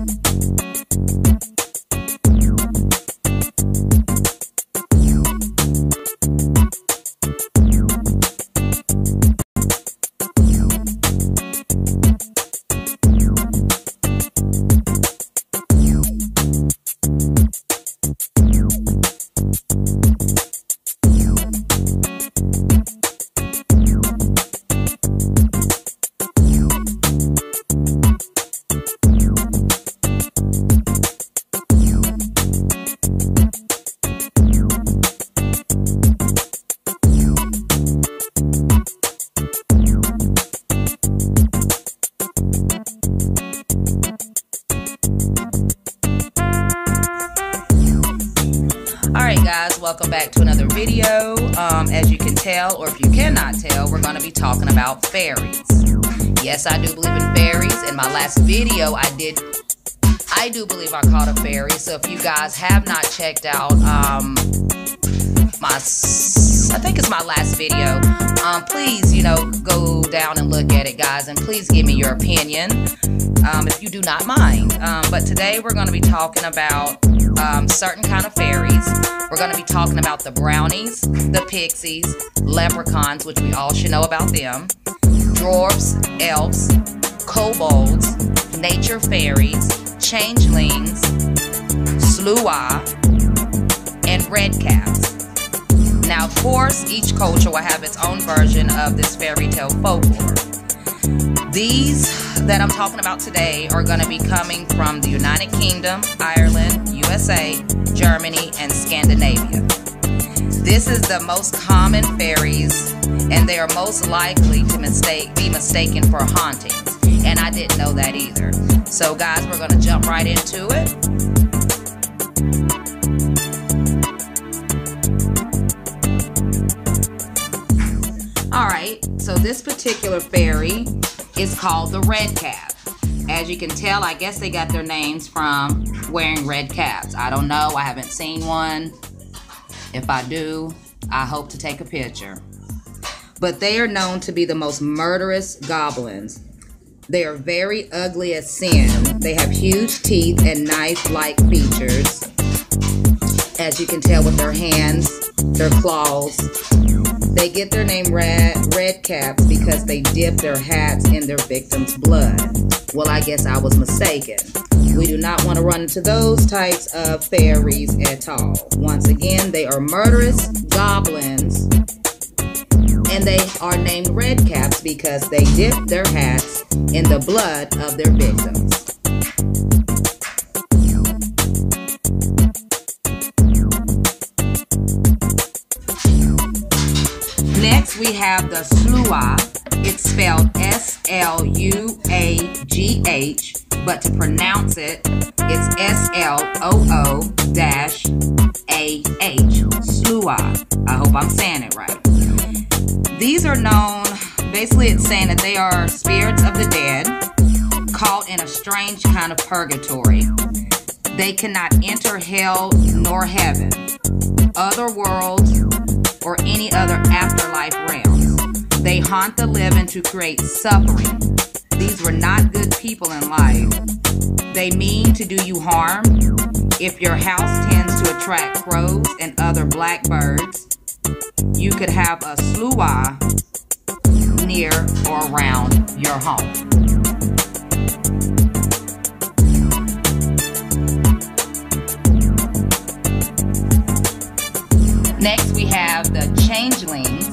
Alright guys, welcome back to another video. As you can tell, or if you cannot tell, we're going to be talking about fairies. Yes, I do believe in fairies. In my last video, I do believe I caught a fairy. So if you guys have not checked out I think it's my last video, please, go down and look at it, guys, and please give me your opinion, if you do not mind. But today we're going to be talking about certain kind of fairies. We're going to be talking about the brownies, the pixies, leprechauns, which we all should know about them, dwarfs, elves, kobolds, nature fairies, changelings, sluagh, and redcaps. Now, of course, each culture will have its own version of this fairy tale folklore. These that I'm talking about today are going to be coming from the United Kingdom, Ireland, USA, Germany, and Scandinavia. This is the most common fairies, and they are most likely to be mistaken for hauntings. And I didn't know that either. So guys, we're going to jump right into it. Alright, so this particular fairy is called the redcap. As you can tell, I guess they got their names from wearing red caps. I don't know, I haven't seen one. If I do, I hope to take a picture. But they are known to be the most murderous goblins. They are very ugly as sin. They have huge teeth and knife-like features. As you can tell with their hands, their claws. They get their name red caps because they dip their hats in their victims' blood. Well, I guess I was mistaken. We do not want to run into those types of fairies at all. Once again, they are murderous goblins, and they are named red caps because they dip their hats in the blood of their victims. Next, we have the sluagh. It's spelled S-L-U-A-G-H, but to pronounce it, it's S-L-O-O-A-H. Sluagh. I hope I'm saying it right. These are known, basically it's saying that they are spirits of the dead, caught in a strange kind of purgatory. They cannot enter hell nor heaven, other worlds, or any other afterlife realms. They haunt the living to create suffering. These were not good people in life. They mean to do you harm. If your house tends to attract crows and other blackbirds, you could have a sluagh near or around your home. Next, we have the changelings.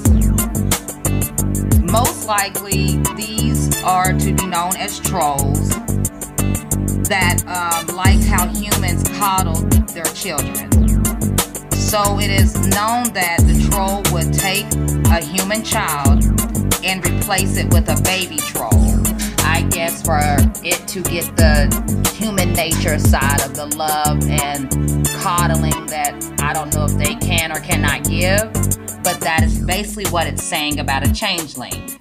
Most likely, these are to be known as trolls that like how humans coddle their children. So it is known that the troll would take a human child and replace it with a baby troll. I guess for it to get the human nature side of the love and coddling that I don't know if they can or cannot give, but that is basically what it's saying about a changeling.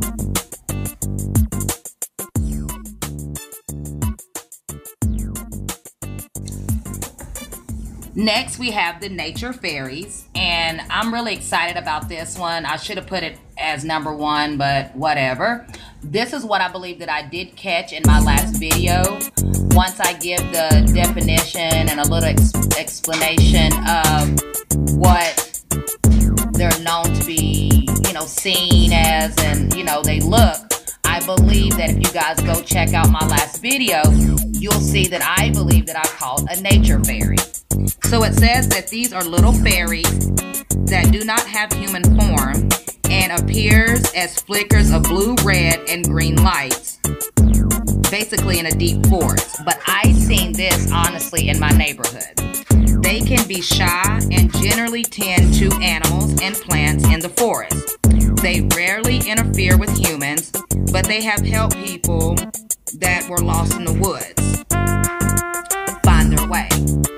Next, we have the nature fairies, and I'm really excited about this one. I should have put it as #1, but whatever. This is what I believe that I did catch in my last video. once I give the definition and a little explanation of what they're known to be, seen as, and, they look, I believe that if you guys go check out my last video, you'll see that I believe that I've called a nature fairy. So it says that these are little fairies that do not have human form and appears as flickers of blue, red, and green lights, basically in a deep forest. But I seen this honestly in my neighborhood. They can be shy and generally tend to animals and plants in the forest. They rarely interfere with humans, but they have helped people that were lost in the woods find their way.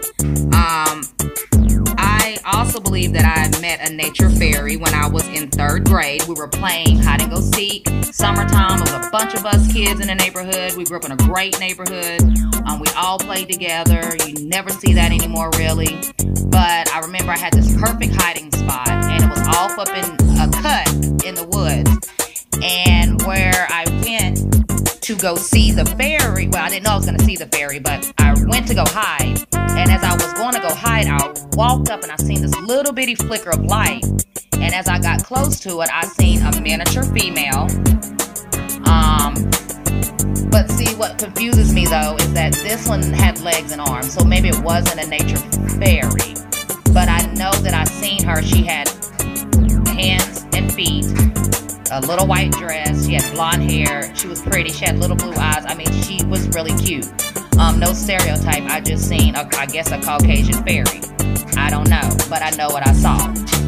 I also believe that I met a nature fairy when I was in 3rd grade. We were playing hide and go seek. Summertime, there was a bunch of us kids in the neighborhood. We grew up in a great neighborhood. We all played together. You never see that anymore, really. But I remember I had this perfect hiding spot, and it was off up in a cut in the woods. And where I went to go see the fairy, well, I didn't know I was going to see the fairy, but I went to go hide. And as I was going to go hide, I walked up and I seen this little bitty flicker of light. And as I got close to it, I seen a miniature female. But see, what confuses me though is that this one had legs and arms, so maybe it wasn't a nature fairy. But I know that I seen her. She had hands and feet, a little white dress, she had blonde hair, she was pretty, she had little blue eyes. I mean, she was really cute. No stereotype, I just seen, I guess, a Caucasian fairy. I don't know, but I know what I saw.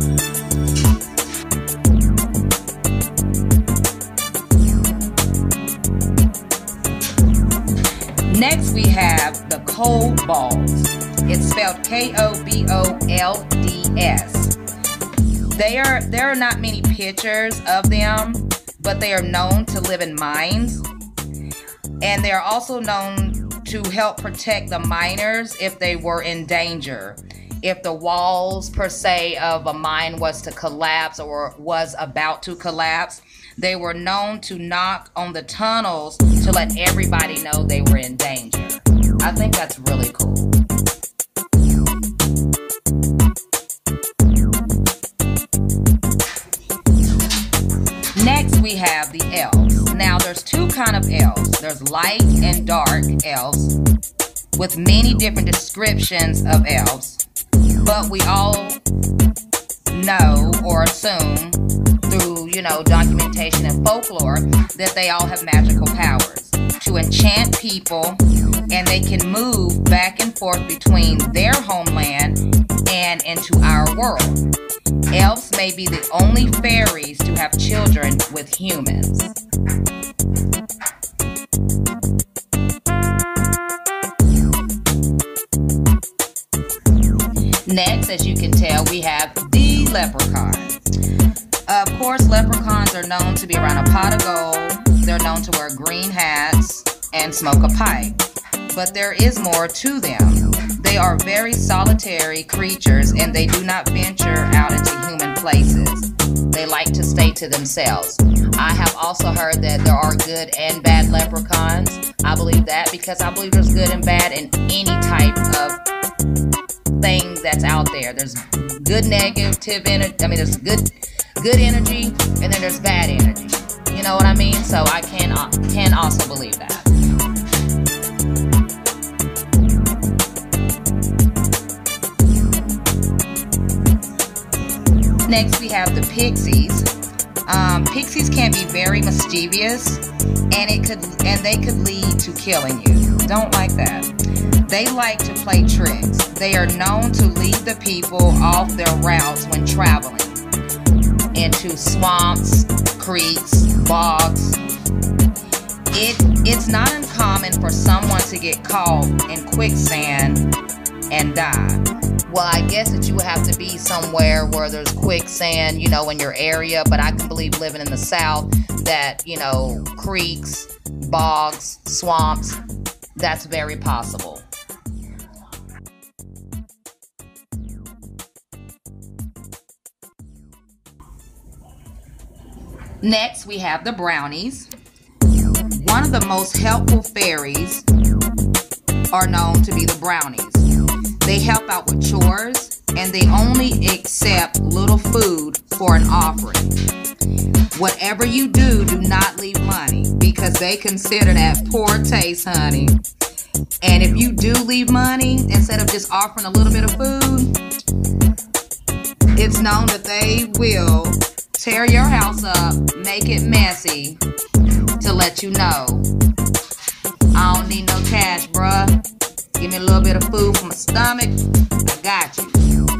Next we have the kobolds. It's spelled K-O-B-O-L-D-S. There are not many pictures of them, but they are known to live in mines. And they are also known to help protect the miners if they were in danger. If the walls, per se, of a mine was to collapse or was about to collapse, they were known to knock on the tunnels to let everybody know they were in danger. I think that's really cool. Next we have the elves. Now there's two kind of elves. There's light and dark elves with many different descriptions of elves. But we all know or assume through, documentation and folklore that they all have magical powers to enchant people, and they can move back and forth between their homeland and into our world. Elves may be the only fairies to have children with humans. Next, as you can tell, we have the leprechaun. Of course, leprechauns are known to be around a pot of gold. They're known to wear green hats and smoke a pipe. But there is more to them. They are very solitary creatures, and they do not venture out into human places. They like to stay to themselves. I have also heard that there are good and bad leprechauns. I believe that because I believe there's good and bad in any type of thing that's out there. There's good negative energy. I mean, there's good energy, and then there's bad energy. You know what I mean? So I can also believe that. Next, we have the pixies. Pixies can be very mischievous, and they could lead to killing you. Don't like that. They like to play tricks. They are known to lead the people off their routes when traveling into swamps, creeks, bogs. It's not uncommon for someone to get caught in quicksand and die. Well, I guess that you would have to be somewhere where there's quicksand, in your area, but I can believe living in the South that, creeks, bogs, swamps, that's very possible. Next, we have the brownies. One of the most helpful fairies are known to be the brownies. They help out with chores, and they only accept little food for an offering. Whatever you do, do not leave money, because they consider that poor taste, honey. And if you do leave money, instead of just offering a little bit of food, it's known that they will tear your house up, make it messy, to let you know, I don't need no cash, bruh. Give me a little bit of food for my stomach. I got you.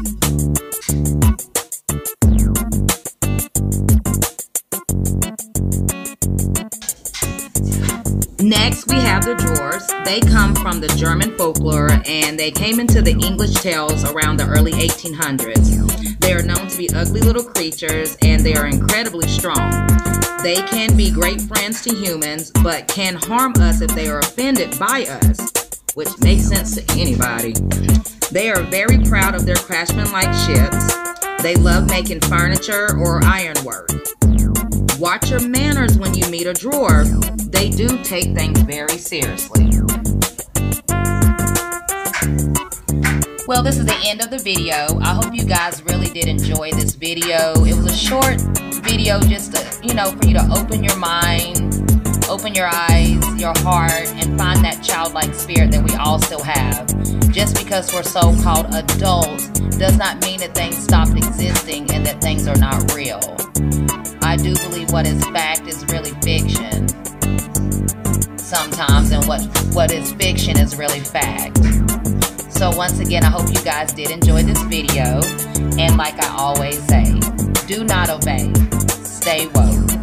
Next, we have the drawers. They come from the German folklore, and they came into the English tales around the early 1800s. They are known to be ugly little creatures, and they are incredibly strong. They can be great friends to humans, but can harm us if they are offended by us, which makes sense to anybody. They are very proud of their craftsman-like ships. They love making furniture or ironwork. Watch your manners when you meet a drawer. They do take things very seriously. Well, this is the end of the video. I hope you guys really did enjoy this video. It was a short video just to, for you to open your mind, open your eyes, your heart, and find that childlike spirit that we all still have. Just because we're so-called adults does not mean that things stopped existing and that things are not real. I do believe what is fact is really fiction sometimes, and what is fiction is really fact. So once again, I hope you guys did enjoy this video, and like I always say, do not obey, stay woke.